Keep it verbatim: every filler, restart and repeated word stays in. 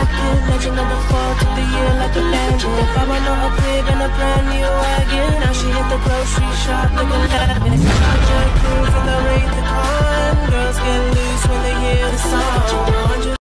pocket. Legend of the fall, took the year like a bandit. If I want a crib and a brand new wagon, now she hit the grocery shop looking lavish.